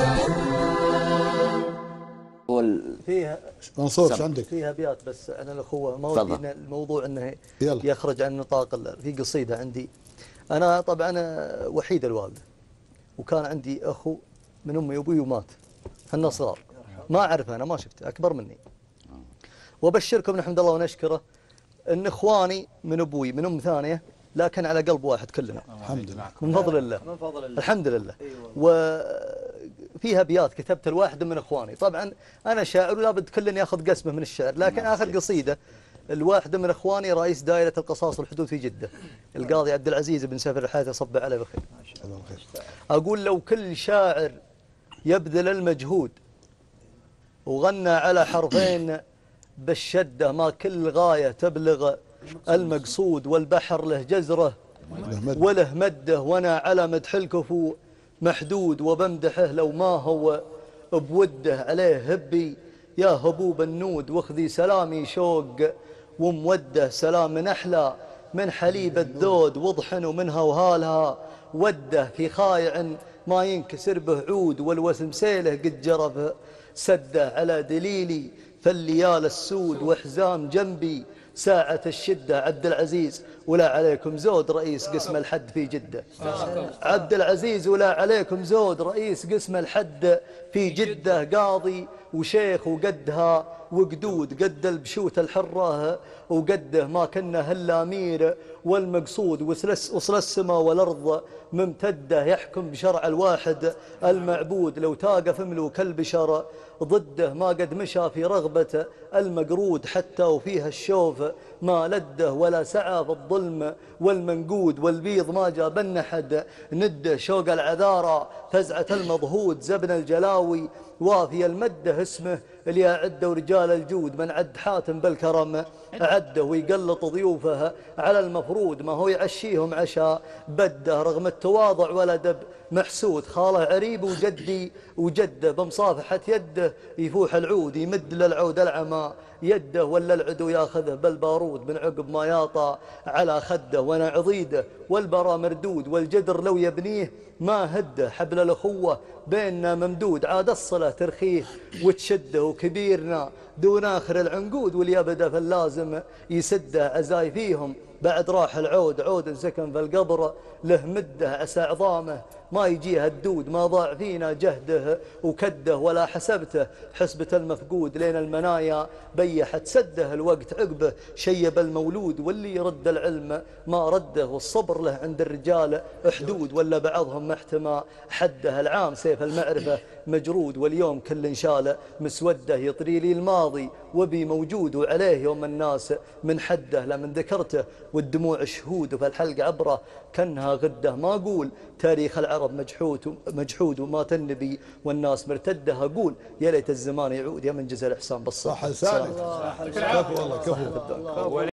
فيها منصور ايش عندك؟ فيها ابيات بس انا الاخوه ما ودي الموضوع انه يخرج عن نطاق. في قصيده عندي انا طبعا وحيد الوالده، وكان عندي اخو من امي وابوي ومات، احنا صغار ما اعرفه، انا ما شفته، اكبر مني. وابشركم نحمد الله ونشكره ان اخواني من ابوي من ام ثانيه لكن على قلب واحد كلنا، الحمد لله، من فضل الله، من فضل الله، الحمد لله. وفيها ابيات كتبت لواحد من اخواني، طبعا انا شاعر ولا بد كل ياخذ قسمه من الشعر، لكن اخر قصيده الواحد من اخواني رئيس دائره القصاص والحدود في جده، القاضي عبد العزيز بن سافر الحياه يصب عليه بالخير. اقول لو كل شاعر يبذل المجهود وغنى على حرفين بالشده ما كل غايه تبلغ المقصود، والبحر له جزره وله مده، وانا على مدح الكفو محدود، وبمدحه لو ما هو بوده عليه هبي يا هبوب النود، واخذي سلامي شوق وموده، سلام من احلى من حليب الذود، وضحن ومنها وهالها وده، في خايع ما ينكسر به عود، والوسم سيله قد جرف سده، على دليلي فالليال السود وحزام جنبي ساعة الشدة. عبد العزيز ولا عليكم زود رئيس قسم الحد في جدة، عبد العزيز ولا عليكم زود رئيس قسم الحد في جدة، قاضي وشيخ وقدها وقدود، قد البشوت الحرة وقده، ما كنا هلا أمير والمقصود، وصل السماء والأرض ممتدة، يحكم بشرع الواحد المعبود، لو تاقف ملوك البشر ضده ما قد مشى في رغبة المقرود، حتى وفيها الشوف ما لده، ولا سعى في الظلم والمنقود، والبيض ما جاب حد نده، شوق العذارى فزعة المضهود، زبن الجلاوي وافي المده، اسمه اللي أعده ورجال الجود، من عد حاتم بالكرم أعده، ويقلط ضيوفه على المفروض، ما هو يعشيهم عشاء بده، رغم التواضع ولا دب محسود، خاله عريب وجدي وجده، بمصافحة يده يفوح العود، يمد للعود العمى يده، ولا العدو ياخذه بالبارود من عقب ما ياطى على خده، وانا عضيده والبرى مردود، والجدر لو يبنيه ما هده، حبل الاخوه بيننا ممدود، عاد الصله ترخيه وتشده، وكبيرنا دون اخر العنقود، واليبده فاللازم يسده، عزاي فيهم بعد راح العود، عود سكن في القبر له مده، عسى عظامه ما يجيها الدود، ما ضاع فينا جهده وكده، ولا حسبته حسبة المفقود، لين المنايا بيحت سده، الوقت عقبه شيب المولود، واللي يرد العلم ما رده، والصبر له عند الرجال حدود، ولا بعضهم محتمى حده، العام سيف المعرفة مجرود، واليوم كل شاله مسوده، يطري لي الماضي وبي موجود، وعليه يوم الناس من حده، لمن ذكرته والدموع شهود، وفي الحلق عبره كانها غده، ما أقول تاريخ العرب مجحود ومات النبي والناس مرتده، أقول يا ليت الزمان يعود، يا من جزى الإحسان بالصبر. صح لسانك، كفو والله كفو.